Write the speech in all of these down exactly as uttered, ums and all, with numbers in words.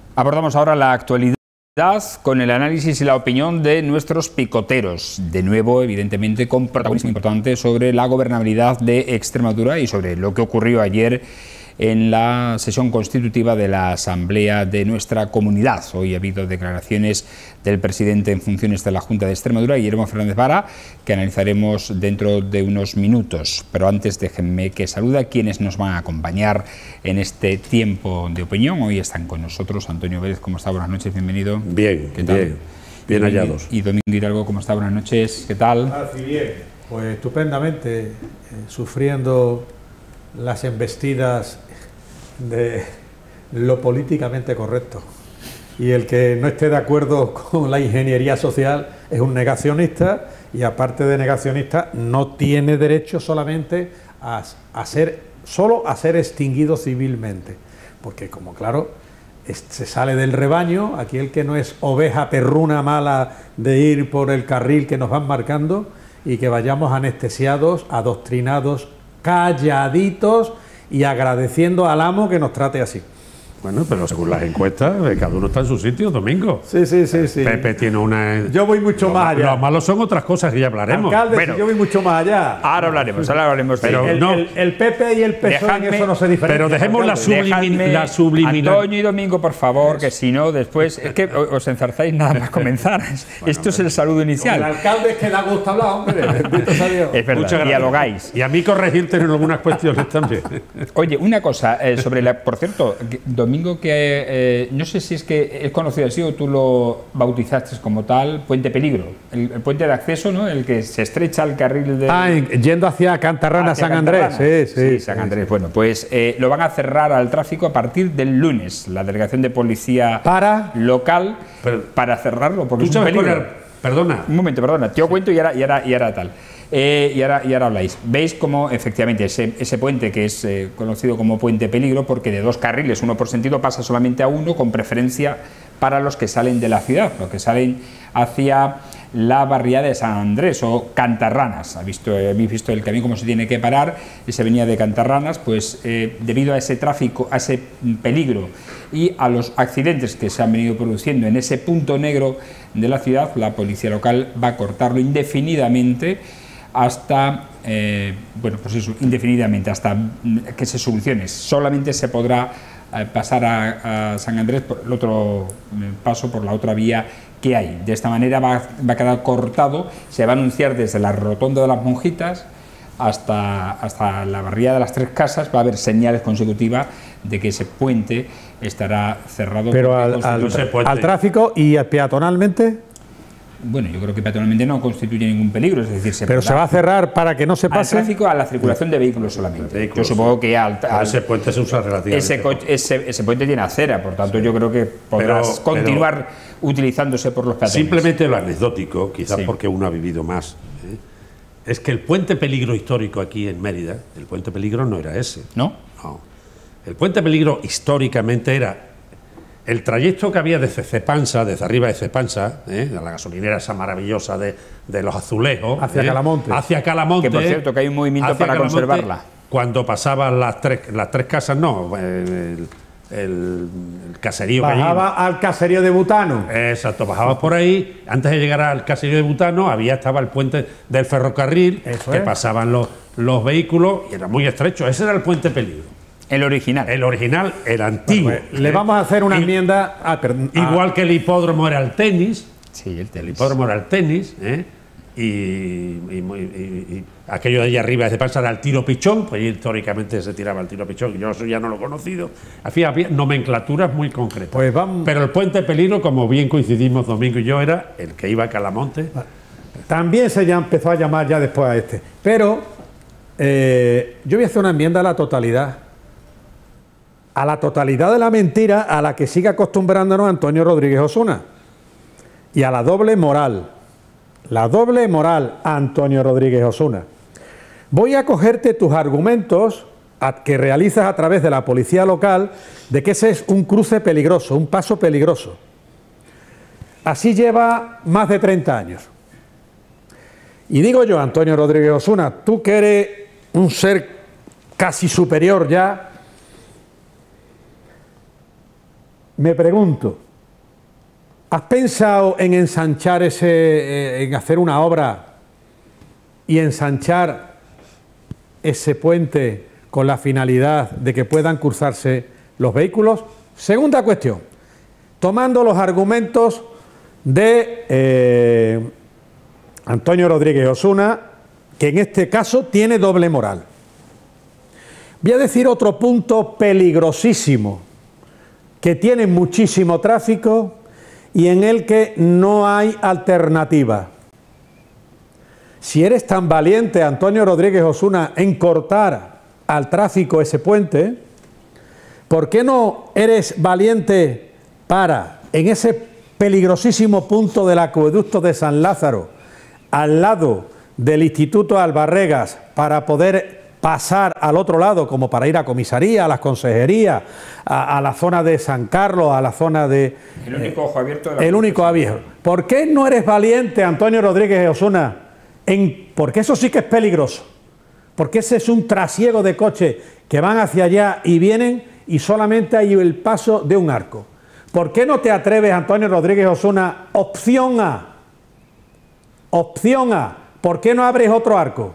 Abordamos ahora la actualidad con el análisis y la opinión de nuestros picoteros. De nuevo, evidentemente, con protagonismo importante sobre la gobernabilidad de Extremadura y sobre lo que ocurrió ayer en la sesión constitutiva de la Asamblea de nuestra comunidad. Hoy ha habido declaraciones del presidente en funciones de la Junta de Extremadura, Guillermo Fernández Vara, que analizaremos dentro de unos minutos. Pero antes déjenme que salude a quienes nos van a acompañar en este tiempo de opinión. Hoy están con nosotros Antonio Vélez. ¿Cómo está? Buenas noches, bienvenido. Bien, ¿qué tal? Bien, bien hallados. Y Domingo Hidalgo, ¿cómo está? Buenas noches, ¿qué tal? Así bien, pues estupendamente, eh, sufriendo las embestidas de lo políticamente correcto. Y el que no esté de acuerdo con la ingeniería social es un negacionista, y aparte de negacionista no tiene derecho solamente a, a ser, solo a ser extinguido civilmente, porque como claro, es, se sale del rebaño, aquí el que no es oveja perruna mala de ir por el carril que nos van marcando y que vayamos anestesiados, adoctrinados, calladitos y agradeciendo al amo que nos trate así. Bueno, pero según las encuestas, cada uno está en su sitio, Domingo. Sí, sí, sí, sí. Pepe tiene una... Yo voy mucho lo, más allá. Los malos son otras cosas que ya hablaremos. Alcalde, bueno, si yo voy mucho más allá. Ahora hablaremos, ahora hablaremos. Pero el, no. el, el P P y el P S O E en eso no se diferencian. Pero dejemos la, sublimin, la subliminal. Antonio y Domingo, por favor, que si no, después... Es que os enzarzáis nada más comenzar. Bueno, Esto es el saludo inicial. El alcalde es que da gusto hablar, hombre. Bendito sea Dios. Es verdad, Muchas dialogáis. Y a mí corregirte en algunas cuestiones también. Oye, una cosa, eh, sobre la... Por cierto, Domingo, que eh, no sé si es que es conocido así o tú lo bautizaste como tal, Puente Peligro, el, el puente de acceso, ¿no? El que se estrecha al carril de... Ah, yendo hacia Cantarrana, hacia San Andrés. Sí, sí, sí, San Andrés. Sí. Bueno, pues eh, lo van a cerrar al tráfico a partir del lunes, la delegación de policía para local, Pero, para cerrarlo, porque ¿tú es un sabes peligro. poner, perdona. Un momento, perdona, te lo cuento y ahora, y ahora, y ahora tal. Eh, y, ahora, y ahora habláis. Veis cómo efectivamente ese, ese puente, que es eh, conocido como Puente Peligro, porque de dos carriles, uno por sentido, pasa solamente a uno, con preferencia para los que salen de la ciudad, los que salen hacia la barriada de San Andrés o Cantarranas. ¿Habéis visto, habéis visto el camino cómo se tiene que parar? Y se venía de Cantarranas, pues eh, debido a ese tráfico, a ese peligro y a los accidentes que se han venido produciendo en ese punto negro de la ciudad, la policía local va a cortarlo indefinidamente hasta, eh, bueno, pues eso, indefinidamente, hasta que se solucione. Solamente se podrá eh, pasar a, a San Andrés por el otro eh, paso, por la otra vía que hay. De esta manera va, va a quedar cortado, se va a anunciar desde la rotonda de las Monjitas hasta, hasta la barriada de las Tres Casas, va a haber señales consecutivas de que ese puente estará cerrado. Pero al, al, al tráfico y peatonalmente... Bueno, yo creo que peatonalmente no constituye ningún peligro, es decir, se pero se va a cerrar para que no se pase al tráfico, a la circulación de vehículos solamente. Vehículos, yo supongo que al, al ese puente se usa relativamente. Ese, ese, ese puente tiene acera, por tanto sí. Yo creo que podrás pero, continuar pero utilizándose por los peatones. Simplemente lo anecdótico, quizás sí. Porque uno ha vivido más, ¿eh? Es que el puente peligro histórico aquí en Mérida, el puente peligro no era ese. ¿No? No. El puente peligro históricamente era el trayecto que había de Cepansa, desde arriba de Cepansa, ¿eh? De la gasolinera esa maravillosa de, de los Azulejos, hacia ¿eh? Calamonte. Hacia Calamonte. Que por cierto, que hay un movimiento para Calamonte, conservarla. Cuando pasaban las tres, las tres casas, no, el, el, el caserío. Bajaba que al caserío de Butano. Exacto, bajabas por ahí. Antes de llegar al caserío de Butano, había estaba el puente del ferrocarril, Eso que es. pasaban los, los vehículos y era muy estrecho. Ese era el puente peligro. El original. El original, el antiguo. Bueno, pues, le vamos a hacer una y, enmienda. A, igual que el hipódromo era el tenis. Sí, el tenis. El hipódromo era el tenis. ¿eh? Y, y, y, y aquello de allí arriba de Cepansa era el tiro pichón. Pues históricamente se tiraba el tiro pichón. Yo eso ya no lo he conocido. Había, había nomenclaturas muy concretas. Pues vamos. Pero el puente peligro, como bien coincidimos Domingo y yo, era el que iba a Calamonte. También se ya empezó a llamar ya después a este. Pero eh, yo voy a hacer una enmienda a la totalidad. A la totalidad de la mentira a la que sigue acostumbrándonos Antonio Rodríguez Osuna y a la doble moral, la doble moral Antonio Rodríguez Osuna. Voy a cogerte tus argumentos a, que realizas a través de la policía local de que ese es un cruce peligroso, un paso peligroso. Así lleva más de treinta años. Y digo yo, Antonio Rodríguez Osuna, tú que eres un ser casi superior ya, me pregunto, ¿has pensado en ensanchar ese, eh, en hacer una obra y ensanchar ese puente con la finalidad de que puedan cruzarse los vehículos? Segunda cuestión, tomando los argumentos de eh, Antonio Rodríguez Osuna, que en este caso tiene doble moral. Voy a decir otro punto peligrosísimo, que tiene muchísimo tráfico y en el que no hay alternativa. Si eres tan valiente, Antonio Rodríguez Osuna, en cortar al tráfico ese puente, ¿por qué no eres valiente para, en ese peligrosísimo punto del acueducto de San Lázaro, al lado del Instituto Albarregas, para poder pasar al otro lado, como para ir a comisaría, a las consejerías, a, a la zona de San Carlos, a la zona de... El único ojo abierto de la... El único abierto. ¿Por qué no eres valiente, Antonio Rodríguez Osuna? En, porque eso sí que es peligroso. Porque ese es un trasiego de coches que van hacia allá y vienen y solamente hay el paso de un arco. ¿Por qué no te atreves, Antonio Rodríguez Osuna? Opción A. Opción A. ¿Por qué no abres otro arco?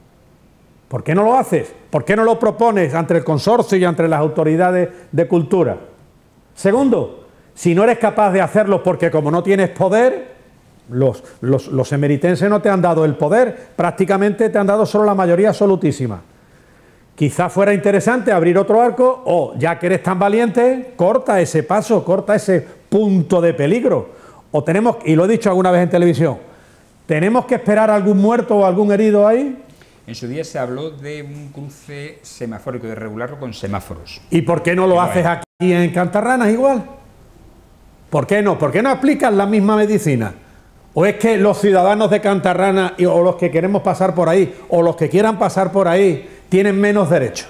¿Por qué no lo haces? ¿Por qué no lo propones ante el consorcio y ante las autoridades de cultura? Segundo, si no eres capaz de hacerlo porque como no tienes poder, los, los, los emeritenses no te han dado el poder, prácticamente te han dado solo la mayoría absolutísima. Quizás fuera interesante abrir otro arco o, ya que eres tan valiente, corta ese paso, corta ese punto de peligro. O tenemos, y lo he dicho alguna vez en televisión, ¿tenemos que esperar a algún muerto o algún herido ahí? En su día se habló de un cruce semafórico, de regularlo con semáforos. ¿Y por qué no lo haces aquí en Cantarranas igual? ¿Por qué no? ¿Por qué no aplicas la misma medicina? ¿O es que los ciudadanos de Cantarranas o los que queremos pasar por ahí, o los que quieran pasar por ahí, tienen menos derechos?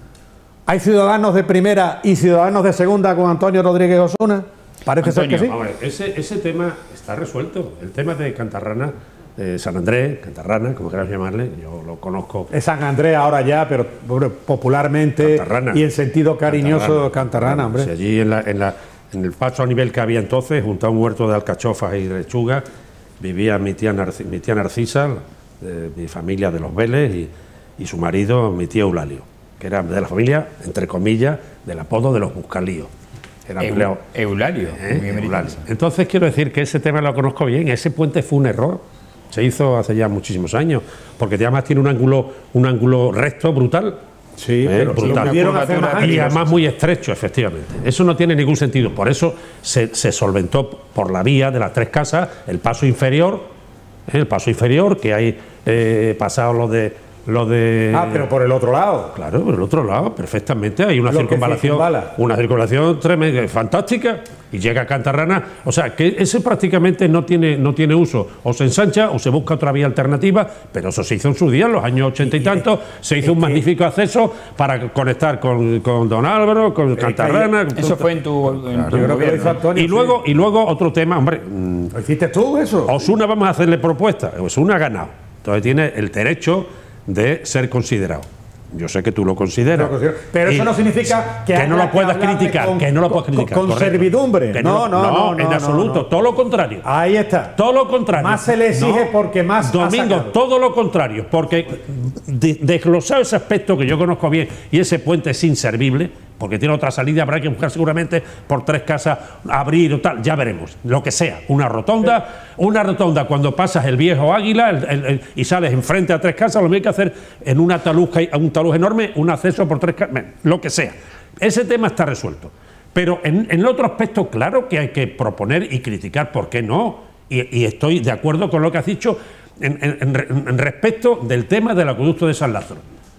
¿Hay ciudadanos de primera y ciudadanos de segunda con Antonio Rodríguez Osuna? Parece Antonio, ser que sí. Hombre, ese, ese tema está resuelto. El tema de Cantarranas, de San Andrés, Cantarrana, como quieras llamarle, yo lo conozco. Es San Andrés ahora ya, pero popularmente Cantarrana. y en sentido cariñoso Cantarrana, hombre. Si allí en, la, en, la, en el paso a nivel que había entonces, junto a un huerto de alcachofas y lechugas, vivía mi tía, Narci, mi tía Narcisa, de, mi familia de los Vélez, y, y su marido, mi tío Eulalio, que era de la familia, entre comillas, del apodo de los Buscalíos. Era Eu, Eulalio. ¿Eh? Eulalio. Entonces quiero decir que ese tema lo conozco bien. Ese puente fue un error. Se hizo hace ya muchísimos años, porque además tiene un ángulo, un ángulo recto brutal. Sí, ¿eh? pero brutal. Lo hacer más y además muy estrecho, efectivamente. Eso no tiene ningún sentido. Por eso se, se solventó por la vía de las tres casas el paso inferior, ¿eh? el paso inferior, que hay eh, pasado lo de lo de Ah, pero por el otro lado. Claro, por el otro lado, perfectamente. Hay una Lo circunvalación, una circunvalación tremenda, fantástica, y llega a Cantarrana. O sea, que ese prácticamente no tiene, no tiene uso. O se ensancha o se busca otra vía alternativa, pero eso se hizo en su día, en los años ochenta y tantos. Se hizo un magnífico acceso para conectar con, con Don Álvaro, con Cantarrana. Eso fue en tu, en tu Claro, gobierno. Antonio, y luego, sí. y luego otro tema, hombre. ¿Lo hiciste tú eso? Osuna, vamos a hacerle propuesta. Osuna ha ganado. Entonces tiene el derecho de ser considerado. Yo sé que tú lo consideras. Pero eso no significa que, que no lo puedas criticar, con, que no lo puedas criticar. Con, con servidumbre. Que no, no, no, no, en no, absoluto. No, no. Todo lo contrario. Ahí está. Todo lo contrario. Más se le exige no, porque más. Domingo, todo lo contrario. Porque de, desglosado ese aspecto que yo conozco bien, y ese puente es inservible, porque tiene otra salida, habrá que buscar seguramente por tres casas, abrir o tal, ya veremos, lo que sea, una rotonda, una rotonda cuando pasas el viejo Águila el, el, el, y sales enfrente a tres casas, lo que hay que hacer en una taluz, un taluz enorme, un acceso por tres casas, lo que sea. Ese tema está resuelto. Pero en, en el otro aspecto, claro que hay que proponer y criticar, ¿por qué no? Y, y estoy de acuerdo con lo que has dicho en, en, en respecto del tema del acueducto de San Lázaro.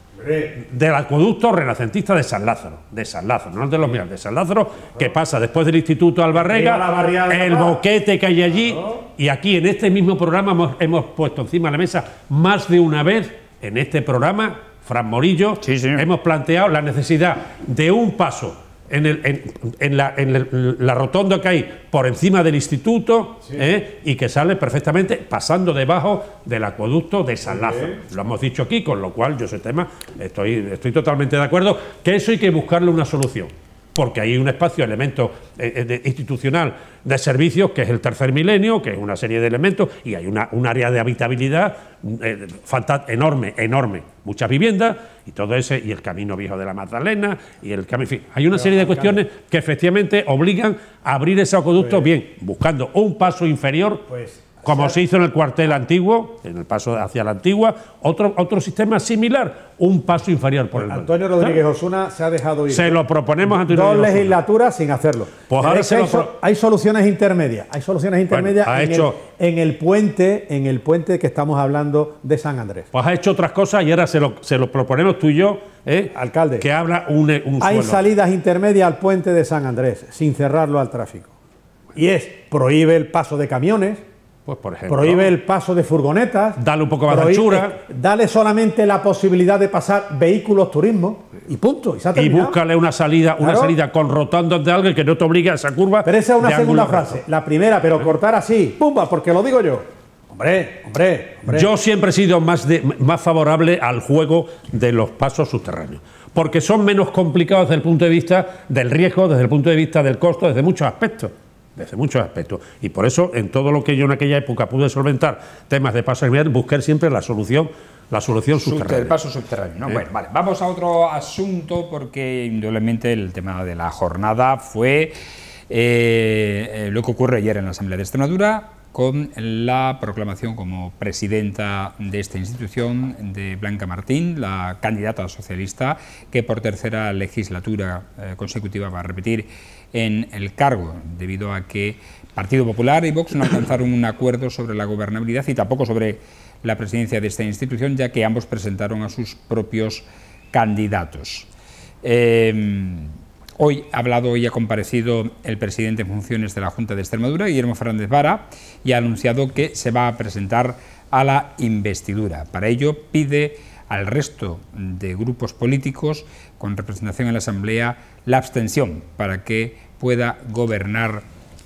Del acueducto renacentista de San Lázaro, de San Lázaro, no de los míos, de San Lázaro, que pasa después del Instituto Albarrega, el boquete que hay allí, y aquí en este mismo programa hemos, hemos puesto encima de la mesa más de una vez, en este programa, Fran Morillo, sí, sí. hemos planteado la necesidad de un paso en, el, en, en, la, en el, la rotonda que hay por encima del instituto, sí. ¿eh? y que sale perfectamente pasando debajo del acueducto de San Lázaro. Sí. Lo hemos dicho aquí, con lo cual yo ese tema estoy, estoy totalmente de acuerdo, que eso hay que buscarle una solución. porque hay un espacio, elemento eh, de, institucional de servicios, que es el tercer milenio, que es una serie de elementos, y hay una, un área de habitabilidad eh, enorme, enorme, muchas viviendas, y todo ese, y el camino viejo de la Magdalena, y el camino, en fin, hay una Pero, serie de cuestiones que efectivamente obligan a abrir ese acueducto, pues, bien, buscando un paso inferior, pues, como se hizo en el cuartel antiguo, en el paso hacia la antigua, otro, otro sistema similar, un paso inferior por el norte. Antonio Rodríguez Osuna se ha dejado ir. Se lo proponemos a Antonio Dos Rodríguez legislaturas sin hacerlo. Pues ahora se hay, lo pro... hay soluciones intermedias. Hay soluciones intermedias bueno, ha en, hecho... el, en el puente, en el puente que estamos hablando de San Andrés. Pues ha hecho otras cosas y ahora se lo, se lo proponemos tú y yo, ¿eh? Alcalde, que habla un, un hay suelo. salidas intermedias al puente de San Andrés sin cerrarlo al tráfico. Y es, prohíbe el paso de camiones. Pues por ejemplo, prohíbe el paso de furgonetas. Dale un poco más prohíbe, de anchura. Dale solamente la posibilidad de pasar vehículos turismo y punto. Y, se ha y búscale una salida, una claro. salida con rotondas de alguien que no te obligue a esa curva. Pero esa es una segunda frase. Recto. La primera, pero ¿Eh? cortar así, pumba, porque lo digo yo. Hombre, hombre, hombre. Yo siempre he sido más, de, más favorable al juego de los pasos subterráneos, porque son menos complicados desde el punto de vista del riesgo, desde el punto de vista del costo, desde muchos aspectos. Desde muchos aspectos. Y por eso, en todo lo que yo en aquella época pude solventar temas de paso subterráneo, busqué siempre la solución, la solución subterránea. El paso subterráneo, ¿no? ¿Eh? Bueno, vale. Vamos a otro asunto, porque indudablemente el tema de la jornada fue eh, lo que ocurre ayer en la Asamblea de Extremadura, con la proclamación como presidenta de esta institución de Blanca Martín, la candidata socialista que por tercera legislatura eh, consecutiva va a repetir en el cargo, debido a que Partido Popular y Vox no alcanzaron un acuerdo sobre la gobernabilidad y tampoco sobre la presidencia de esta institución, ya que ambos presentaron a sus propios candidatos. Eh, Hoy ha hablado y ha comparecido el presidente en funciones de la Junta de Extremadura, Guillermo Fernández Vara, y ha anunciado que se va a presentar a la investidura. Para ello pide al resto de grupos políticos con representación en la Asamblea la abstención para que pueda gobernar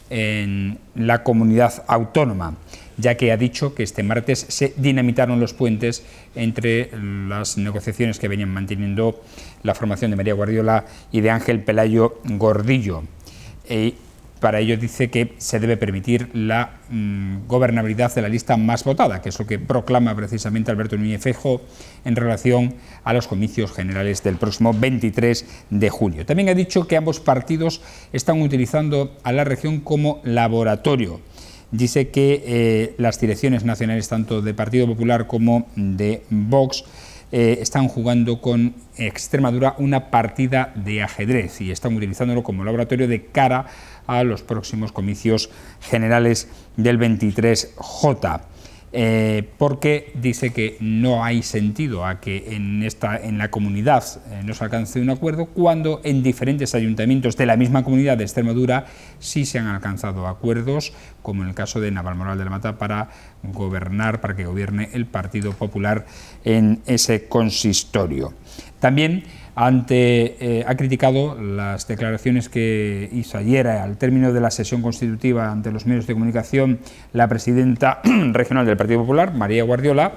en la comunidad autónoma, ya que ha dicho que este martes se dinamitaron los puentes entre las negociaciones que venían manteniendo la formación de María Guardiola y de Ángel Pelayo Gordillo. Y para ello dice que se debe permitir la mmm, gobernabilidad de la lista más votada, que es lo que proclama precisamente Alberto Núñez Feijóo en relación a los comicios generales del próximo veintitrés de julio. También ha dicho que ambos partidos están utilizando a la región como laboratorio. Dice que eh, las direcciones nacionales, tanto de Partido Popular como de Vox, eh, están jugando con Extremadura una partida de ajedrez y están utilizándolo como laboratorio de cara a los próximos comicios generales del veintitrés J. Eh, porque dice que no hay sentido a que en, esta, en la comunidad eh, no se alcance un acuerdo cuando en diferentes ayuntamientos de la misma comunidad de Extremadura sí se han alcanzado acuerdos, como en el caso de Navalmoral de la Mata, para gobernar, para que gobierne el Partido Popular en ese consistorio. También ante, eh, ha criticado las declaraciones que hizo ayer al término de la sesión constitutiva ante los medios de comunicación la presidenta regional del Partido Popular, María Guardiola,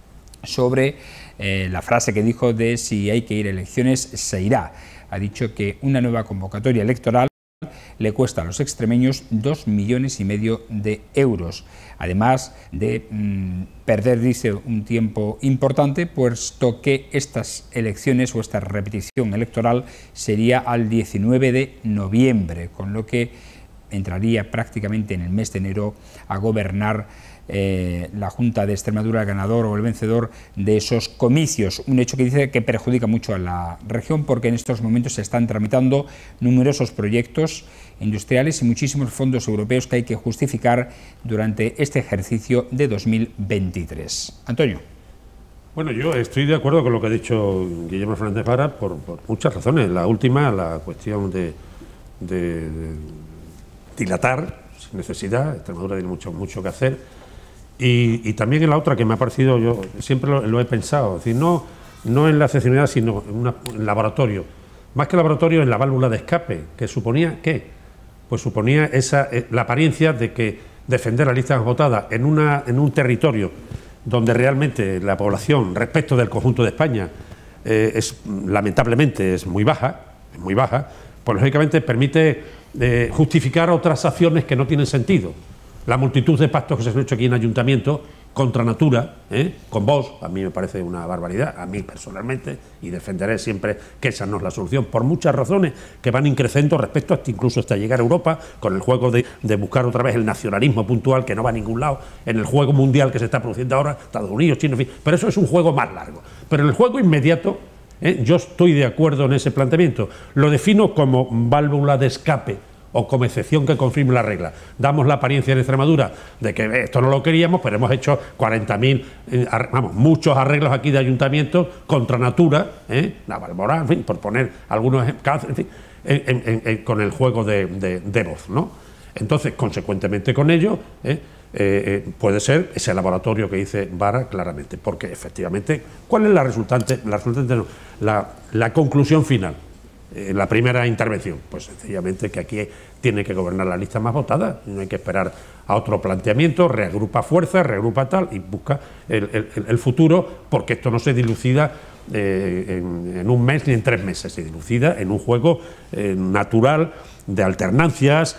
sobre eh, la frase que dijo de si hay que ir a elecciones, se irá. Ha dicho que una nueva convocatoria electoral le cuesta a los extremeños dos millones y medio de euros, además de mmm, perder, dice, un tiempo importante, puesto que estas elecciones o esta repetición electoral sería al diecinueve de noviembre, con lo que entraría prácticamente en el mes de enero a gobernar eh, la Junta de Extremadura, el ganador o el vencedor de esos comicios. Un hecho que dice que perjudica mucho a la región, porque en estos momentos se están tramitando numerosos proyectos industriales y muchísimos fondos europeos que hay que justificar durante este ejercicio de dos mil veintitrés. Antonio. Bueno, yo estoy de acuerdo con lo que ha dicho Guillermo Fernández Vara por, por muchas razones. La última, la cuestión de, de, de dilatar sin necesidad. Extremadura tiene mucho, mucho que hacer. Y, y también en la otra que me ha parecido, yo siempre lo, lo he pensado, es decir, no, no en la excepcionalidad, sino en un laboratorio. Más que laboratorio, en la válvula de escape, que suponía, ¿qué? Pues suponía esa, la apariencia de que defender la lista votada en, una, en un territorio donde realmente la población, respecto del conjunto de España, eh, es, lamentablemente es muy baja, es muy baja, pues lógicamente permite eh, justificar otras acciones que no tienen sentido. La multitud de pactos que se han hecho aquí en Ayuntamiento contra natura, ¿eh? con vos, a mí me parece una barbaridad, a mí personalmente, y defenderé siempre que esa no es la solución, por muchas razones que van increciendo respecto hasta incluso hasta llegar a Europa, con el juego de, de buscar otra vez el nacionalismo puntual que no va a ningún lado, en el juego mundial que se está produciendo ahora, Estados Unidos, China, en fin, pero eso es un juego más largo. Pero en el juego inmediato, ¿eh? yo estoy de acuerdo en ese planteamiento, lo defino como válvula de escape, o como excepción que confirme la regla. Damos la apariencia en Extremadura de que eh, esto no lo queríamos, pero hemos hecho cuarenta mil, eh, vamos, muchos arreglos aquí de ayuntamientos contra natura, ¿eh? Navalmoral, en fin, por poner algunos ejemplos, en fin, en, en, en, con el juego de, de, de voz, ¿no? Entonces, consecuentemente con ello, ¿eh? Eh, eh, puede ser ese laboratorio que dice Vara claramente, porque efectivamente, ¿cuál es la resultante, la, resultante, no, la, la conclusión final? En la primera intervención, pues sencillamente que aquí tiene que gobernar la lista más votada, no hay que esperar a otro planteamiento, reagrupa fuerzas, reagrupa tal y busca el, el, el futuro, porque esto no se dilucida eh, en, en un mes ni en tres meses, se dilucida en un juego eh, natural de alternancias,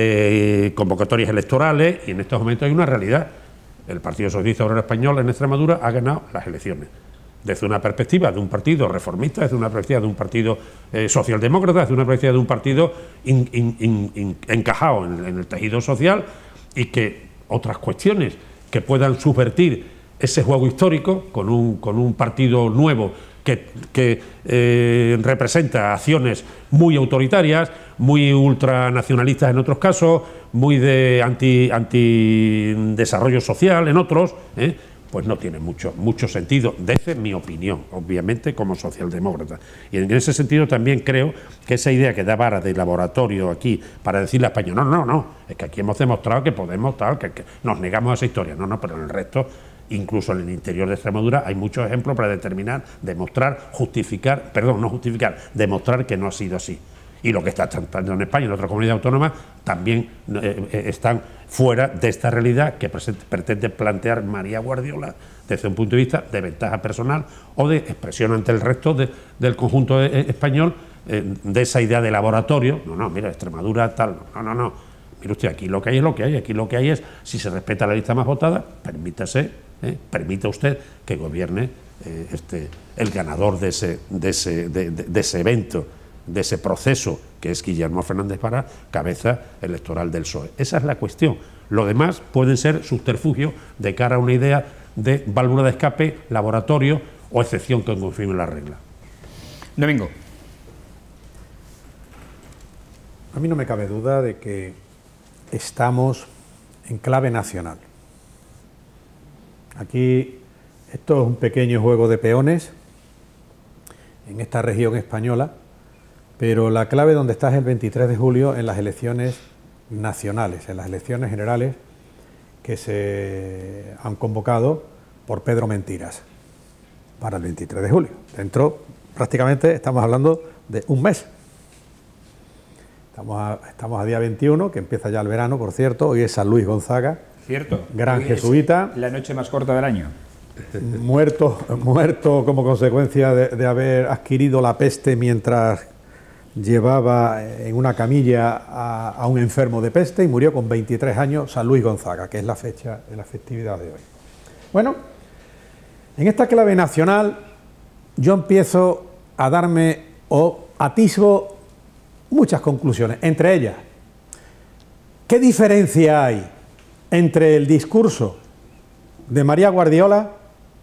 de convocatorias electorales, y en estos momentos hay una realidad. El Partido Socialista Obrero Español en Extremadura ha ganado las elecciones. Desde una perspectiva de un partido reformista, desde una perspectiva de un partido eh, socialdemócrata, desde una perspectiva de un partido in, in, in, in, encajado en, en el tejido social, y que otras cuestiones que puedan subvertir ese juego histórico con un, con un partido nuevo que, que eh, representa acciones muy autoritarias, muy ultranacionalistas en otros casos, muy de anti, anti desarrollo social en otros, ¿eh? Pues no tiene mucho, mucho sentido, desde mi opinión, obviamente, como socialdemócrata. Y en ese sentido también creo que esa idea que da Vara de laboratorio aquí para decirle a España, no, no, no, es que aquí hemos demostrado que podemos, tal, que, que nos negamos a esa historia. No, no, pero en el resto, incluso en el interior de Extremadura, hay muchos ejemplos para determinar, demostrar, justificar, perdón, no justificar, demostrar que no ha sido así. Y lo que está tratando en España y en otras comunidades autónomas también eh, están fuera de esta realidad que pretende plantear María Guardiola desde un punto de vista de ventaja personal o de expresión ante el resto de, del conjunto español eh, de esa idea de laboratorio. No, no, mira, Extremadura tal, no, no, no. Mire usted, aquí lo que hay es lo que hay, aquí lo que hay es, si se respeta la lista más votada, permítase, eh, permita usted que gobierne eh, este, el ganador de ese, de ese, de, de, de ese evento, de ese proceso que es Guillermo Fernández Vara, cabeza electoral del P S O E. Esa es la cuestión. Lo demás pueden ser subterfugios de cara a una idea de válvula de escape, laboratorio o excepción que confirme la regla. Domingo. A mí no me cabe duda de que estamos en clave nacional. Aquí esto es un pequeño juego de peones en esta región española, pero la clave donde está es el veintitrés de julio en las elecciones nacionales, en las elecciones generales que se han convocado por Pedro Mentiras para el veintitrés de julio. Dentro, prácticamente, estamos hablando de un mes. Estamos a, estamos a día veintiuno, que empieza ya el verano, por cierto. Hoy es San Luis Gonzaga, cierto, gran hoy jesuita. La noche más corta del año. Muerto, muerto como consecuencia de, de haber adquirido la peste mientras llevaba en una camilla a, a un enfermo de peste, y murió con veintitrés años, San Luis Gonzaga, que es la fecha de la festividad de hoy. Bueno, en esta clave nacional yo empiezo a darme o atisbo muchas conclusiones, entre ellas, ¿qué diferencia hay entre el discurso de María Guardiola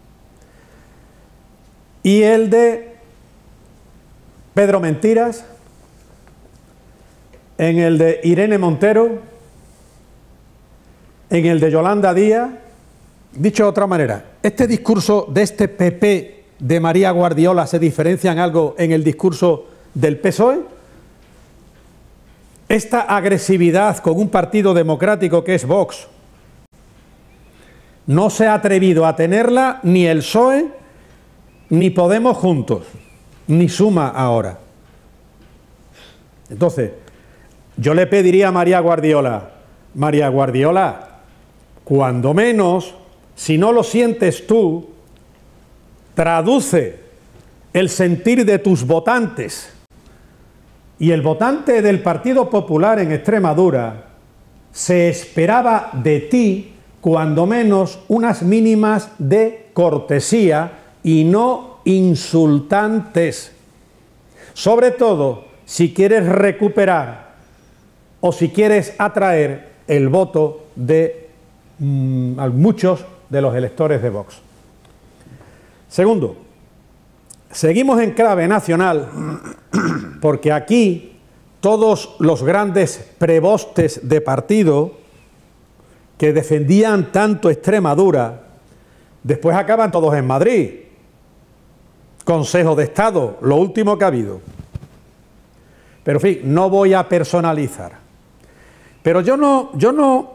y el de Pedro Mentiras, en el de Irene Montero, en el de Yolanda Díaz? Dicho de otra manera, ¿este discurso de este P P de María Guardiola se diferencia en algo en el discurso del P S O E? Esta agresividad con un partido democrático que es Vox no se ha atrevido a tenerla ni el P S O E ni Podemos juntos, ni Suma ahora. Entonces, yo le pediría a María Guardiola, María Guardiola, cuando menos, si no lo sientes tú, traduce el sentir de tus votantes Y el votante del Partido Popular en Extremadura se esperaba de ti, cuando menos, unas mínimas de cortesía y no insultantes. Sobre todo, si quieres recuperar o si quieres atraer el voto de mmm, muchos de los electores de Vox. Segundo, seguimos en clave nacional porque aquí todos los grandes prebostes de partido que defendían tanto Extremadura, después acaban todos en Madrid. Consejo de Estado, lo último que ha habido. Pero en fin, no voy a personalizar. Pero yo no, yo no,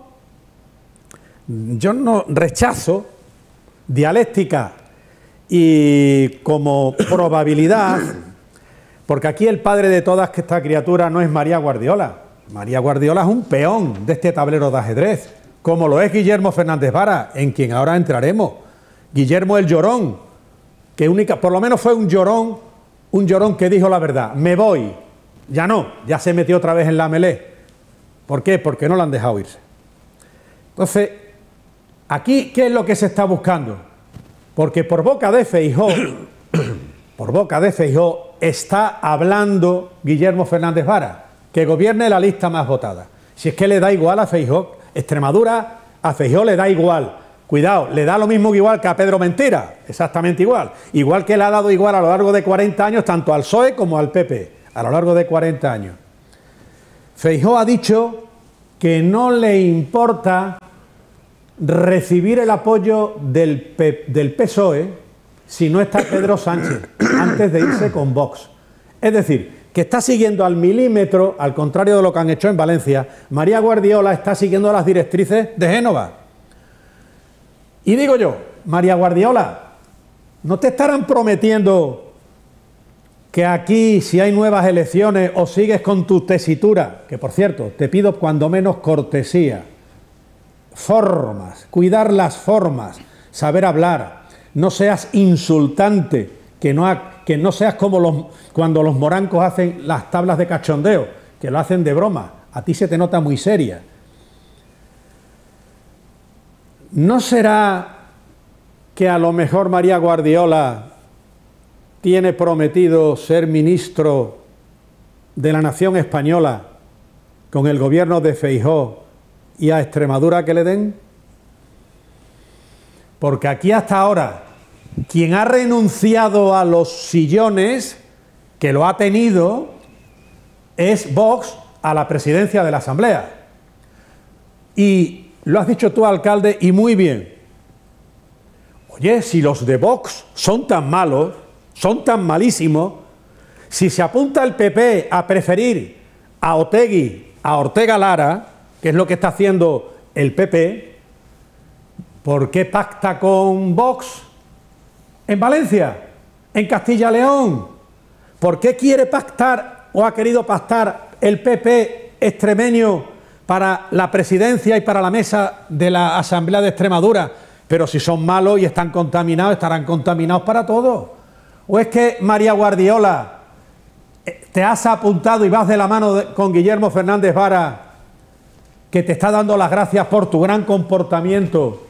yo no rechazo dialéctica y como probabilidad, porque aquí el padre de todas que esta criatura no es María Guardiola. María Guardiola es un peón de este tablero de ajedrez, como lo es Guillermo Fernández Vara, en quien ahora entraremos. Guillermo el Llorón, que única, por lo menos fue un llorón, un llorón que dijo la verdad, me voy, ya no, ya se metió otra vez en la melé. ¿Por qué? Porque no la han dejado irse. Entonces, aquí, ¿qué es lo que se está buscando? Porque por boca de Feijóo, por boca de Feijóo, está hablando Guillermo Fernández Vara, que gobierne la lista más votada. Si es que le da igual a Feijóo, Extremadura a Feijóo le da igual. Cuidado, le da lo mismo que igual que a Pedro Mentira, exactamente igual. Igual que le ha dado igual a lo largo de cuarenta años tanto al P S O E como al P P, a lo largo de cuarenta años. Feijóo ha dicho que no le importa recibir el apoyo del, P del P S O E si no está Pedro Sánchez, antes de irse con Vox. Es decir, que está siguiendo al milímetro, al contrario de lo que han hecho en Valencia, María Guardiola está siguiendo las directrices de Génova. Y digo yo, María Guardiola, ¿no te estarán prometiendo que aquí, si hay nuevas elecciones, o sigues con tu tesitura? Que, por cierto, te pido cuando menos cortesía, formas, cuidar las formas, saber hablar, no seas insultante, que no, ha, que no seas como los, cuando los morancos hacen las tablas de cachondeo, que lo hacen de broma, a ti se te nota muy seria. ¿No será que a lo mejor María Guardiola tiene prometido ser ministro de la nación española con el gobierno de Feijóo y a Extremadura que le den? Porque aquí hasta ahora, quien ha renunciado a los sillones, que lo ha tenido, es Vox a la presidencia de la Asamblea. Y lo has dicho tú, alcalde, y muy bien. Oye, si los de Vox son tan malos, son tan malísimos, si se apunta el P P a preferir a Otegi, a Ortega Lara, que es lo que está haciendo el P P, ¿por qué pacta con Vox en Valencia, en Castilla y León? ¿Por qué quiere pactar o ha querido pactar el P P extremeño para la presidencia y para la mesa de la Asamblea de Extremadura? Pero si son malos y están contaminados, estarán contaminados para todo. ¿O es que María Guardiola te has apuntado y vas de la mano de, con Guillermo Fernández Vara, que te está dando las gracias por tu gran comportamiento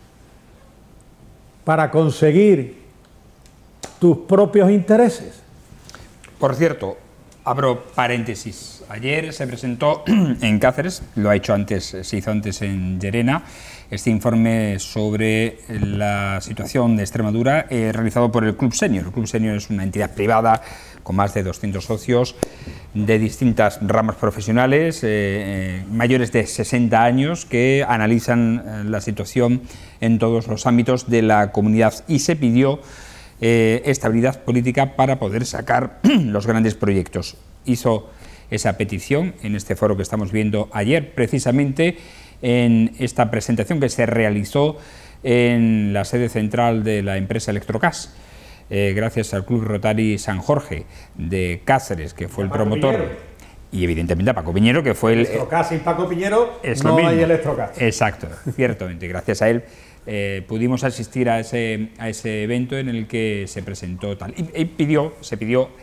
para conseguir tus propios intereses? Por cierto, abro paréntesis. Ayer se presentó en Cáceres, lo ha hecho antes, se hizo antes en Llerena, este informe sobre la situación de Extremadura eh, realizado por el Club Senior. El Club Senior es una entidad privada con más de doscientos socios de distintas ramas profesionales, eh, eh, mayores de sesenta años, que analizan eh, la situación en todos los ámbitos de la comunidad, y se pidió eh, estabilidad política para poder sacar los grandes proyectos. Hizo esa petición en este foro que estamos viendo ayer, precisamente en esta presentación que se realizó en la sede central de la empresa Electrocas, eh, gracias al Club Rotary San Jorge de Cáceres, que fue el promotor, Piñero. Y evidentemente a Paco Piñero, que fue el... Electrocas y Paco Piñero no hay Electrocas. Exacto, ciertamente, gracias a él eh, pudimos asistir a ese, a ese evento en el que se presentó tal, y, y pidió, se pidió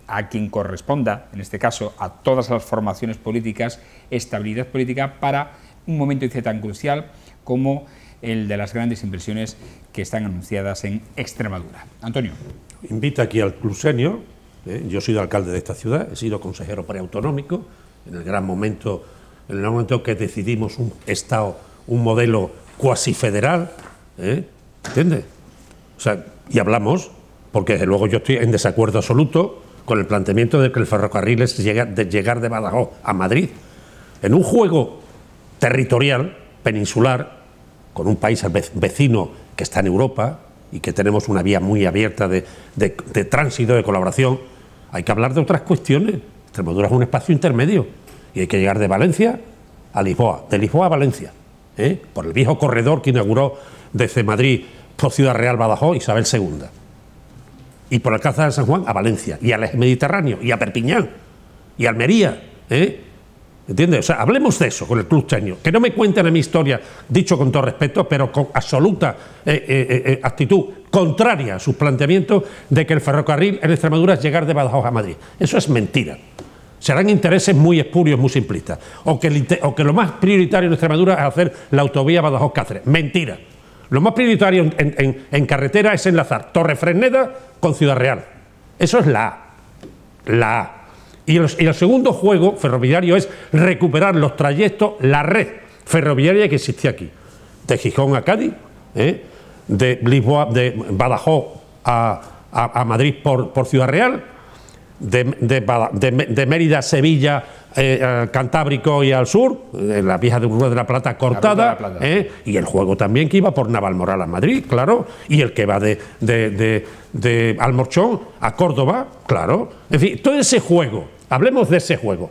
a quien corresponda, en este caso a todas las formaciones políticas, estabilidad política para un momento tan crucial como el de las grandes inversiones que están anunciadas en Extremadura. Antonio. Invita aquí al Club Senior. ¿eh? Yo he sido alcalde de esta ciudad, he sido consejero preautonómico, en el gran momento, en el momento que decidimos un Estado, un modelo cuasi federal, ¿eh? ¿entiendes? O sea, y hablamos, porque desde luego yo estoy en desacuerdo absoluto con el planteamiento de que el ferrocarril es llegar de, llegar de Badajoz a Madrid. En un juego territorial, peninsular, con un país vecino que está en Europa y que tenemos una vía muy abierta de, de, de tránsito, de colaboración, hay que hablar de otras cuestiones. Extremadura es un espacio intermedio y hay que llegar de Valencia a Lisboa, de Lisboa a Valencia, ¿eh? por el viejo corredor que inauguró desde Madrid por Ciudad Real, Badajoz, Isabel segunda. Y por Alcázar de San Juan a Valencia, y al eje mediterráneo, y a Perpiñán, y a Almería, ¿eh? ¿Entiendes? O sea, hablemos de eso con el Club Senior. Que no me cuenten a mi historia, dicho con todo respeto, pero con absoluta eh, eh, eh, actitud contraria a sus planteamientos de que el ferrocarril en Extremadura es llegar de Badajoz a Madrid. Eso es mentira. Serán intereses muy espurios, muy simplistas. O que, el, o que lo más prioritario en Extremadura es hacer la autovía Badajoz-Cáceres. Mentira. Lo más prioritario en, en, en carretera es enlazar Torrefresneda con Ciudad Real. Eso es la A. La A. Y el, y el segundo juego ferroviario es recuperar los trayectos, la red ferroviaria que existía aquí. De Gijón a Cádiz, ¿eh? de Lisboa, de Badajoz a, a, a Madrid por, por Ciudad Real, de, de, de, de Mérida a Sevilla, eh, Cantábrico y al sur, en la vieja de Urrué de la Plata cortada, la Plata. ¿eh? y el juego también que iba por Navalmoral a Madrid, claro, y el que va de, de, de, de Almorchón a Córdoba, claro. En fin, todo ese juego, hablemos de ese juego.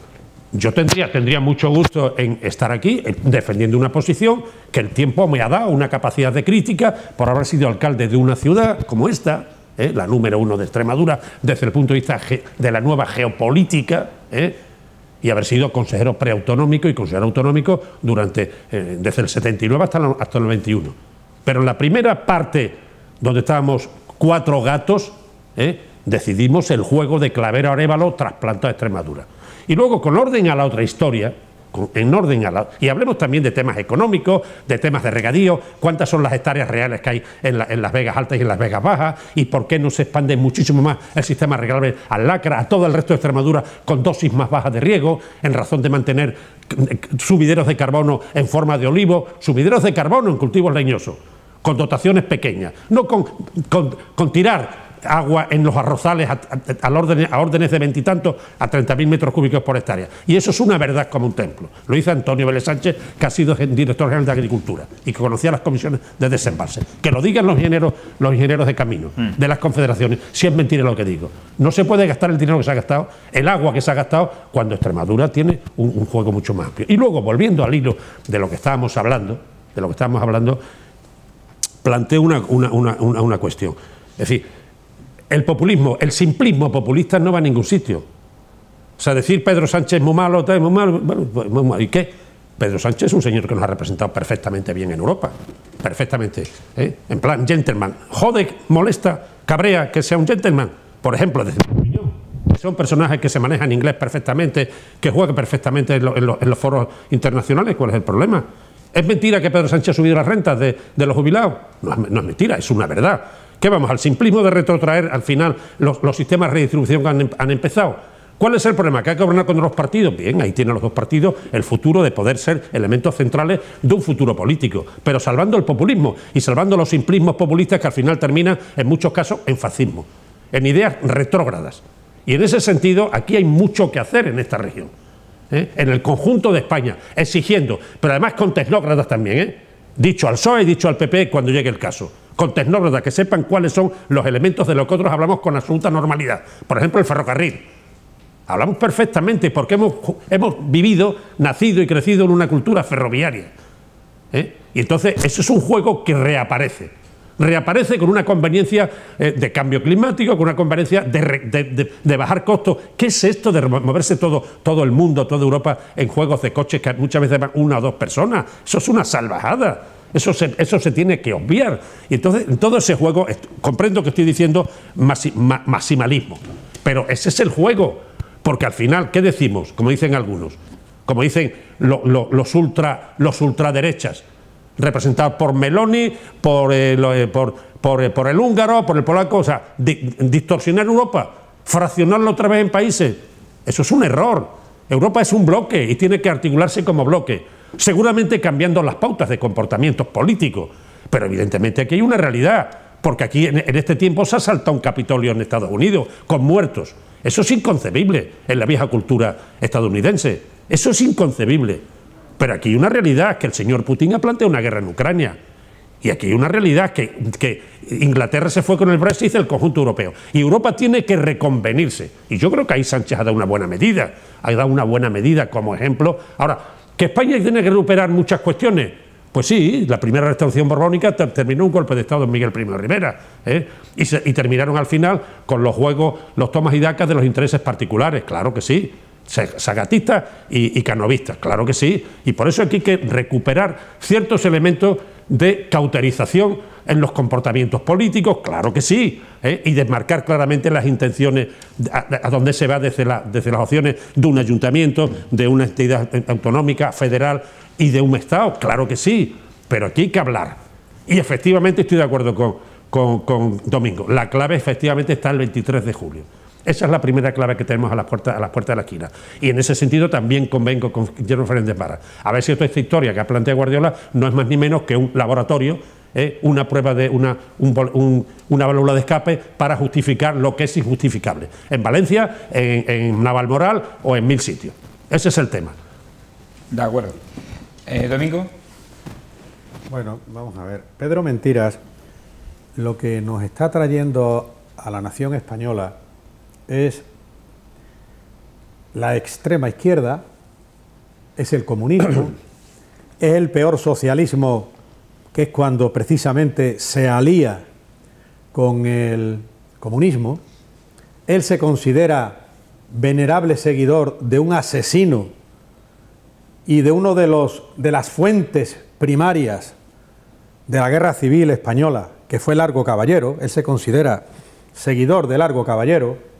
Yo tendría, tendría mucho gusto en estar aquí defendiendo una posición que el tiempo me ha dado una capacidad de crítica por haber sido alcalde de una ciudad como esta, ¿eh? la número uno de Extremadura, desde el punto de vista de la nueva geopolítica, ¿eh? y haber sido consejero preautonómico y consejero autonómico durante, eh, desde el setenta y nueve hasta, la, hasta el veintiuno. Pero en la primera parte, donde estábamos cuatro gatos, ¿eh? decidimos el juego de Clavero Arévalo trasplantado a Extremadura. Y luego, con orden a la otra historia, con, en orden a la, y hablemos también de temas económicos, de temas de regadío, cuántas son las hectáreas reales que hay en, la, en las Vegas Altas y en las Vegas Bajas, y por qué no se expande muchísimo más el sistema regable al Lacra, a todo el resto de Extremadura, con dosis más bajas de riego, en razón de mantener sumideros de carbono en forma de olivo, sumideros de carbono en cultivos leñosos, con dotaciones pequeñas, no con, con, con tirar agua en los arrozales a, a, a, orden, a órdenes de veintitantos a treinta mil metros cúbicos por hectárea. Y eso es una verdad como un templo. Lo dice Antonio Vélez Sánchez, que ha sido director general de Agricultura y que conocía las comisiones de desembalse. Que lo digan los ingenieros, los ingenieros de camino, mm. de las confederaciones, si es mentira lo que digo. No se puede gastar el dinero que se ha gastado, el agua que se ha gastado, cuando Extremadura tiene un, un juego mucho más amplio. Y luego, volviendo al hilo de lo que estábamos hablando, de lo que estábamos hablando, planteo una, una, una, una, una cuestión. Es decir, el populismo, el simplismo populista no va a ningún sitio. O sea, decir Pedro Sánchez es muy malo, es muy malo, bueno, ¿y qué? Pedro Sánchez es un señor que nos ha representado perfectamente bien en Europa, perfectamente, ¿eh? en plan gentleman. Jode, molesta, cabrea que sea un gentleman, por ejemplo, desde mi opinión. Son personajes que se manejan en inglés perfectamente, que juegan perfectamente en, lo, en, lo, en los foros internacionales. ¿Cuál es el problema? ¿Es mentira que Pedro Sánchez ha subido las rentas de, de los jubilados? No, no es mentira, es una verdad. ¿Qué vamos? ¿Al simplismo de retrotraer al final los, los sistemas de redistribución que han, han empezado? ¿Cuál es el problema? ¿Que hay que gobernar con los partidos? Bien, ahí tienen los dos partidos el futuro de poder ser elementos centrales de un futuro político, pero salvando el populismo y salvando los simplismos populistas que al final terminan, en muchos casos, en fascismo, en ideas retrógradas. Y en ese sentido, aquí hay mucho que hacer en esta región, ¿eh? en el conjunto de España, exigiendo, pero además con tecnócratas también, ¿eh? dicho al P S O E y dicho al P P cuando llegue el caso, con tecnócratas que sepan cuáles son los elementos de los que nosotros hablamos con absoluta normalidad. Por ejemplo, el ferrocarril. Hablamos perfectamente porque hemos, hemos vivido, nacido y crecido en una cultura ferroviaria. ¿eh? Y entonces eso es un juego que reaparece. Reaparece con una conveniencia eh, de cambio climático, con una conveniencia de, de, de, de bajar costos. ¿Qué es esto de moverse todo, todo el mundo, toda Europa en juegos de coches que muchas veces van una o dos personas? Eso es una salvajada. Eso se, eso se tiene que obviar. Y entonces, en todo ese juego, comprendo que estoy diciendo masi, ma, maximalismo. pero ese es el juego, porque al final, ¿qué decimos? Como dicen algunos, como dicen lo, lo, los, ultra, los ultraderechas, representados por Meloni, por, eh, lo, eh, por, por, eh, por el húngaro, por el polaco, o sea, di, distorsionar Europa, fraccionarlo otra vez en países, eso es un error. Europa es un bloque y tiene que articularse como bloque, seguramente cambiando las pautas de comportamientos políticos, pero evidentemente aquí hay una realidad, porque aquí en, en este tiempo se ha saltado un Capitolio en Estados Unidos con muertos. Eso es inconcebible en la vieja cultura estadounidense, eso es inconcebible. Pero aquí hay una realidad, que el señor Putin ha planteado una guerra en Ucrania. Y aquí hay una realidad, que, que Inglaterra se fue con el Brexit del conjunto europeo. Y Europa tiene que reconvenirse. Y yo creo que ahí Sánchez ha dado una buena medida. Ha dado una buena medida como ejemplo. Ahora, ¿que España tiene que recuperar muchas cuestiones? Pues sí, la primera restauración borbónica ter terminó un golpe de Estado en Miguel Primo de Rivera. ¿eh? Y, se, y terminaron al final con los juegos, los tomas y dacas de los intereses particulares. Claro que sí. Sagatistas y, y canovistas, claro que sí, y por eso aquí hay que recuperar ciertos elementos de cauterización en los comportamientos políticos, claro que sí, ¿eh? y desmarcar claramente las intenciones a, a dónde se va desde, la, desde las opciones de un ayuntamiento, de una entidad autonómica, federal y de un Estado, claro que sí, pero aquí hay que hablar. Y efectivamente estoy de acuerdo con, con, con Domingo, la clave efectivamente está el veintitrés de julio. Esa es la primera clave que tenemos a las puertas, a las puertas de la esquina. Y en ese sentido también convengo con Guillermo Fernández Vara. A ver si toda esta historia que ha planteado Guardiola no es más ni menos que un laboratorio, eh, una prueba de una, un, un, una válvula de escape para justificar lo que es injustificable. En Valencia, en, en Navalmoral o en mil sitios. Ese es el tema. De acuerdo. Eh, Domingo. Bueno, vamos a ver. Pedro Mentiras, lo que nos está trayendo a la nación española es la extrema izquierda, es el comunismo, es el peor socialismo, que es cuando precisamente se alía con el comunismo. Él se considera venerable seguidor de un asesino y de uno de los de las fuentes primarias de la guerra civil española, que fue Largo Caballero. Él se considera seguidor de Largo Caballero.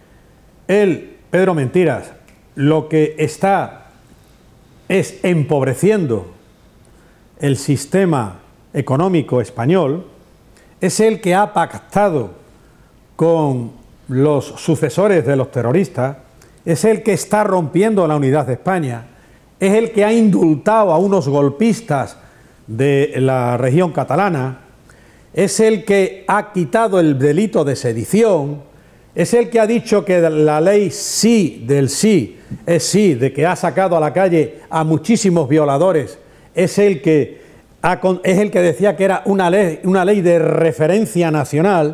Él, Pedro Mentiras, lo que está es empobreciendo el sistema económico español, es el que ha pactado con los sucesores de los terroristas, es el que está rompiendo la unidad de España, es el que ha indultado a unos golpistas de la región catalana, es el que ha quitado el delito de sedición, es el que ha dicho que la ley sí del sí es sí, de que ha sacado a la calle a muchísimos violadores, es el que, ha, es el que decía que era una ley, una ley de referencia nacional,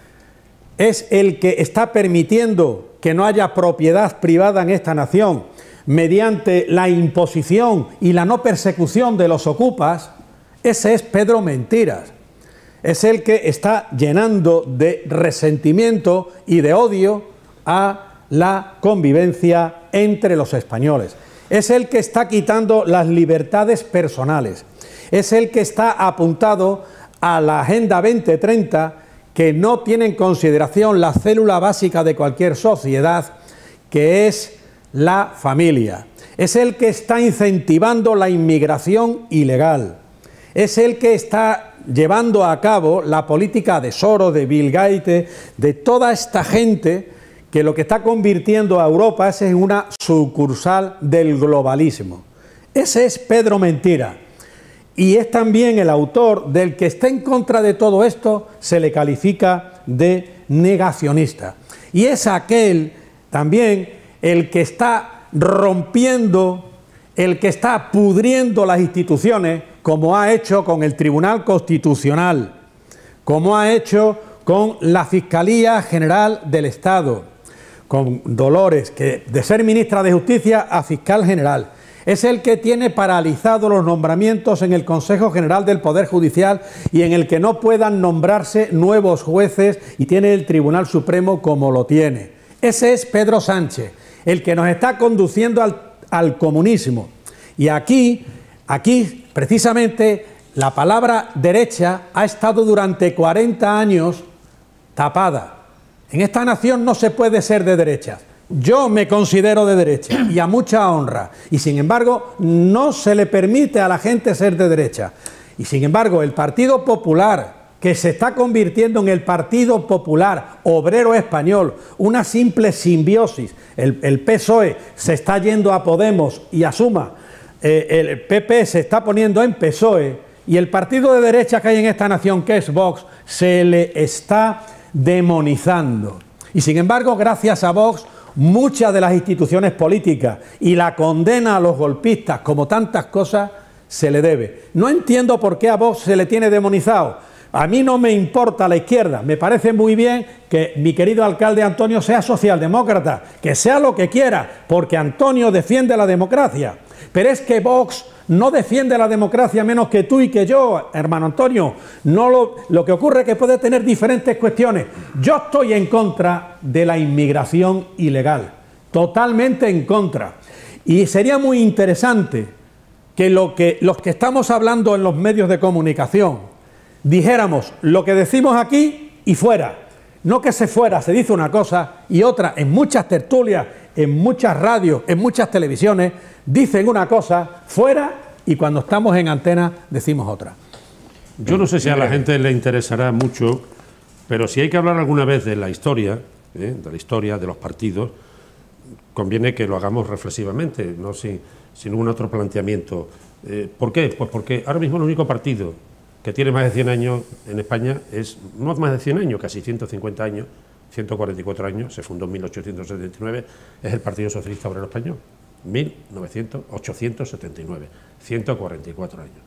es el que está permitiendo que no haya propiedad privada en esta nación mediante la imposición y la no persecución de los ocupas. Ese es Pedro Mentiras. Es el que está llenando de resentimiento y de odio a la convivencia entre los españoles. Es el que está quitando las libertades personales. Es el que está apuntado a la Agenda veinte treinta, que no tiene en consideración la célula básica de cualquier sociedad, que es la familia. Es el que está incentivando la inmigración ilegal. Es el que está llevando a cabo la política de Soros, de Bill Gates, de toda esta gente que lo que está convirtiendo a Europa es en una sucursal del globalismo. Ese es Pedro Mentira. Y es también el autor del que está en contra de todo esto, se le califica de negacionista. Y es aquel también el que está rompiendo, el que está pudriendo las instituciones, como ha hecho con el Tribunal Constitucional, como ha hecho con la Fiscalía General del Estado, con Dolores, que de ser ministra de Justicia a fiscal general. Es el que tiene paralizados los nombramientos en el Consejo General del Poder Judicial y en el que no puedan nombrarse nuevos jueces, y tiene el Tribunal Supremo como lo tiene. Ese es Pedro Sánchez, el que nos está conduciendo al, al comunismo. Y aquí, aquí, precisamente, la palabra derecha ha estado durante cuarenta años tapada. En esta nación no se puede ser de derechas. Yo me considero de derecha y a mucha honra, y sin embargo no se le permite a la gente ser de derecha. Y sin embargo el Partido Popular, que se está convirtiendo en el Partido Popular Obrero Español, una simple simbiosis, el, el P S O E se está yendo a Podemos y a Suma, eh, el P P se está poniendo en P S O E, y el partido de derecha que hay en esta nación, que es Vox, se le está demonizando. Y sin embargo, gracias a Vox, muchas de las instituciones políticas y la condena a los golpistas, como tantas cosas, se le debe. No entiendo por qué a Vox se le tiene demonizado. A mí no me importa la izquierda, me parece muy bien que mi querido alcalde Antonio sea socialdemócrata, que sea lo que quiera, porque Antonio defiende la democracia. Pero es que Vox no defiende la democracia menos que tú y que yo, hermano Antonio. No lo, lo que ocurre es que puede tener diferentes cuestiones. Yo estoy en contra de la inmigración ilegal, totalmente en contra. Y sería muy interesante que, lo que los que estamos hablando en los medios de comunicación dijéramos lo que decimos aquí y fuera. No que se fuera, se dice una cosa y otra. En muchas tertulias, en muchas radios, en muchas televisiones, dicen una cosa fuera y cuando estamos en antena decimos otra. Yo no sé si a la gente le interesará mucho, pero si hay que hablar alguna vez de la historia, ¿eh? de la historia de los partidos, conviene que lo hagamos reflexivamente, no sin, sin ningún otro planteamiento. Eh, ¿Por qué? Pues porque ahora mismo el único partido que tiene más de cien años en España es, no más de cien años, casi ciento cincuenta años, ciento cuarenta y cuatro años, se fundó en mil ochocientos setenta y nueve, es el Partido Socialista Obrero Español, mil ochocientos setenta y nueve, ciento cuarenta y cuatro años.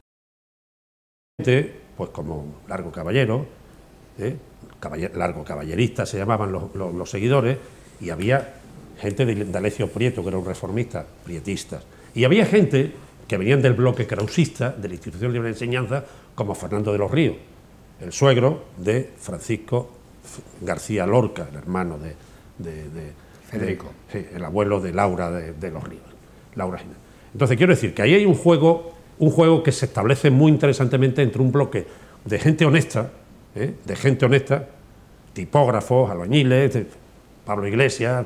Pues como Largo Caballero, ¿eh? Caballer, Largo Caballerista se llamaban los, los, los seguidores, y había gente de, de Alessio Prieto, que era un reformista, prietistas, y había gente que venían del bloque krausista, de la Institución Libre de Enseñanza, como Fernando de los Ríos, el suegro de Francisco García Lorca, el hermano de, de, de Federico, de, sí, el abuelo de Laura de, de los Ríos, Laura Jiménez. Entonces quiero decir que ahí hay un juego, un juego que se establece muy interesantemente entre un bloque de gente honesta, ¿eh? de gente honesta, tipógrafos, albañiles, de Pablo Iglesias,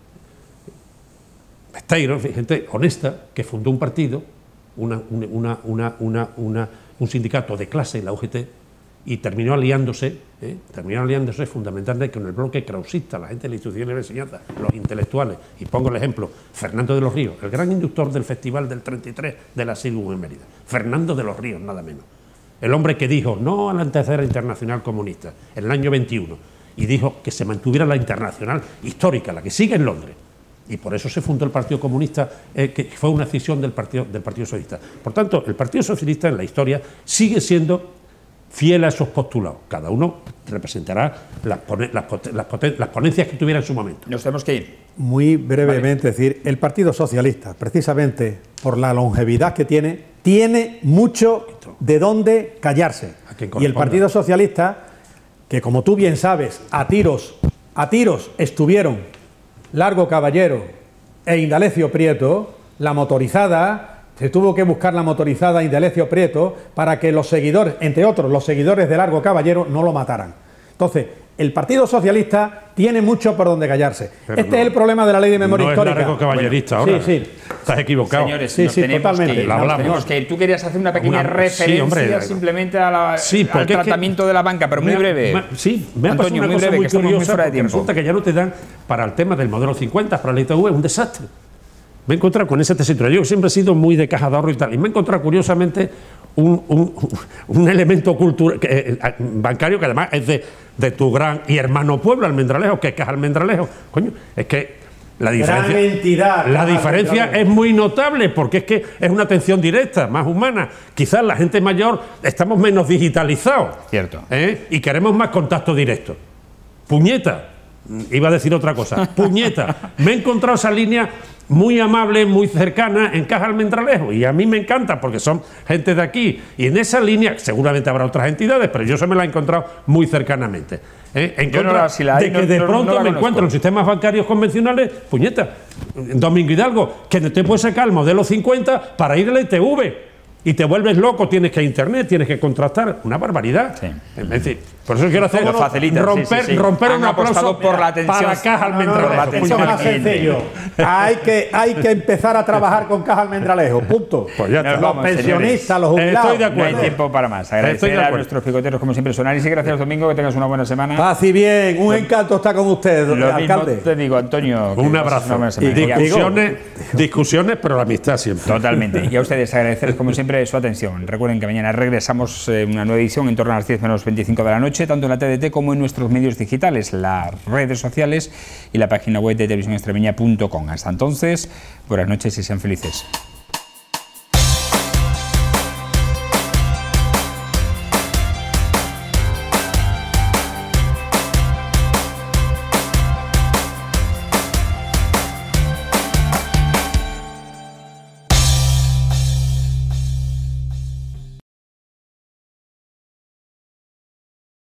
Besteiro, gente honesta que fundó un partido, una, una, una, una, una, un sindicato de clase, la U G T, y terminó aliándose, ¿eh? terminó aliándose fundamentalmente con el bloque krausista, la gente de la Institución de Enseñanza, los intelectuales. Y pongo el ejemplo, Fernando de los Ríos, el gran inductor del Festival del treinta y tres de la SIGUM en Mérida. Fernando de los Ríos, nada menos. El hombre que dijo no a la Tercera Internacional Comunista en el año veintiuno, y dijo que se mantuviera la internacional histórica, la que sigue en Londres. Y por eso se fundó el Partido Comunista, eh, que fue una escisión del Partido, del Partido Socialista. Por tanto, el Partido Socialista en la historia sigue siendo fiel a esos postulados. Cada uno representará las, pone, las, las, las ponencias que tuviera en su momento. Nos tenemos que ir. Muy brevemente, vale. decir, el Partido Socialista, precisamente por la longevidad que tiene, tiene mucho de dónde callarse. Y el Partido Socialista, que como tú bien sabes, a tiros, a tiros estuvieron Largo Caballero e Indalecio Prieto, la motorizada. Se tuvo que buscar la motorizada Indalecio Prieto para que los seguidores, entre otros los seguidores de Largo Caballero, no lo mataran. Entonces, el Partido Socialista tiene mucho por donde callarse. Pero este no, es el problema de la ley de memoria no histórica. No es Largo Caballerista bueno, ahora. Sí, sí. Estás equivocado. Señores, sí, sí, tenemos totalmente. Que ir, la tenemos que ir. Tú querías hacer una pequeña una, referencia sí, hombre, simplemente a la, sí, al tratamiento que, de la banca, pero muy me, breve. Me, sí, me Antonio, ha pasado una muy cosa breve, muy que curiosa, muy fuera de tiempo. Resulta que ya no te dan para el tema del modelo cincuenta, para la I T V, es un desastre. Me he encontrado con ese tesitura. Yo siempre he sido muy de caja de ahorro y tal, y me he encontrado curiosamente un, un, un elemento cultural, eh, bancario que además es de, de tu gran y hermano pueblo, Almendralejo, que es Caja Almendralejo. Coño, es que la diferencia, gran entidad, la diferencia es muy notable, porque es que es una atención directa, más humana. Quizás la gente mayor estamos menos digitalizados. Cierto. ¿eh? Y queremos más contacto directo. Puñeta. Iba a decir otra cosa. Puñeta. Me he encontrado esa línea muy amable, muy cercana en Caja Almendralejo, y a mí me encanta porque son gente de aquí, y en esa línea seguramente habrá otras entidades, pero yo se me la he encontrado muy cercanamente. ¿eh? En contra no la, si la hay, de que no, de pronto no, no me encuentro en sistemas bancarios convencionales, puñeta, Domingo Hidalgo, que no te puede sacar el modelo cincuenta para ir a la I T V. y te vuelves loco, tienes que ir a internet, tienes que contratar, una barbaridad. Sí. Es decir, por eso quiero hacer Lo facilita, romper, sí, sí, sí. romper Han un aplauso apostado por la atención. para Caja No, no, no, Almendralejo. la eso atención es al más cliente. sencillo. Hay que, hay que empezar a trabajar con Caja Almendralejo, punto. Pues ya está. Los Vamos, pensionistas, los señores. jubilados. Estoy de No hay acuerdo. tiempo para más. Estoy Agradecer de a acuerdo. nuestros picoteros, como siempre, su análisis. Gracias, Domingo, que tengas una buena semana. Paz y bien, un encanto estar con usted, Lo alcalde. mismo te digo, Antonio. que Un pases abrazo. una buena semana. Y Y a- Discusiones, discusiones, pero la amistad siempre. Totalmente. Y a ustedes agradecerles, como siempre, su atención. Recuerden que mañana regresamos eh, una nueva edición en torno a las diez menos veinticinco de la noche, tanto en la T D T como en nuestros medios digitales, las redes sociales y la página web de televisión extremeña punto com. Hasta entonces, buenas noches y sean felices.